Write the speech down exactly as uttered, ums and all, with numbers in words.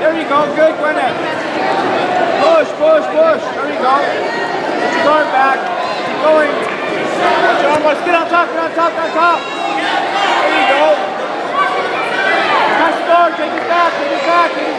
There you go, good, Gwyneth. Push, push, push. There you go. Get your guard back. Keep going. Get your arm, get on top, get on top, get on top. There you go. Pass the guard, take it back, take it back, take it